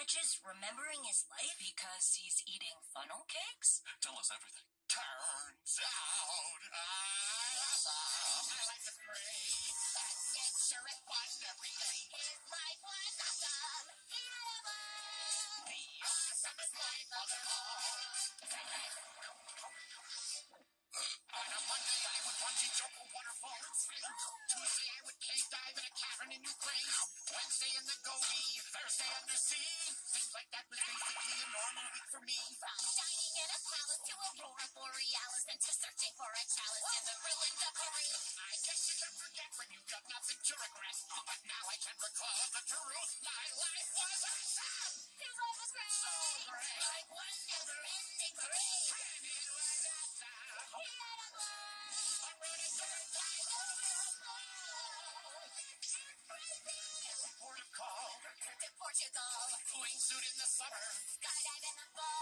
sandwiches, remembering his life? Because he's eating funnel cakes? Tell us everything. Turns out my life is great. Adventure and fun every day. His life was awesome. He had a ball. The awesomest life of them all. On a Monday, I would bungee jump a waterfall in Spain. Tuesday, I would cave dive in a cavern in Ukraine. Wednesday in the Gobi, Thursday under sea. Seems like that was basically a normal week for me. From dining in a palace to Aurora Borealis and to searching for a chalice in the ruins of Paris. I guess you can forget when you've got nothing to regret. But now I can recall the truth. My life was awesome. His life was great. So great. Like one never-ending parade. And it was awesome. He had a ball. I rode a third time over a ball. It's crazy. Port of call. To Portugal. Wingsuit in the summer. Skydive in the fall.